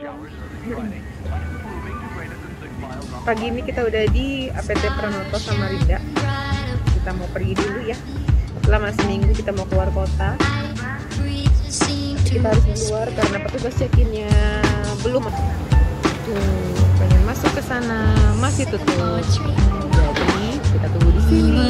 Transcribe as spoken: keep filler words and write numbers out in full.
Pagi ini kita udah di A P T Ranoto Samarinda. Kita mau pergi dulu ya. Selama seminggu kita mau keluar kota. Kita harus keluar karena petugas check-innya belum. Tuh, pengen masuk ke sana masih tutup. Jadi kita tunggu di sini.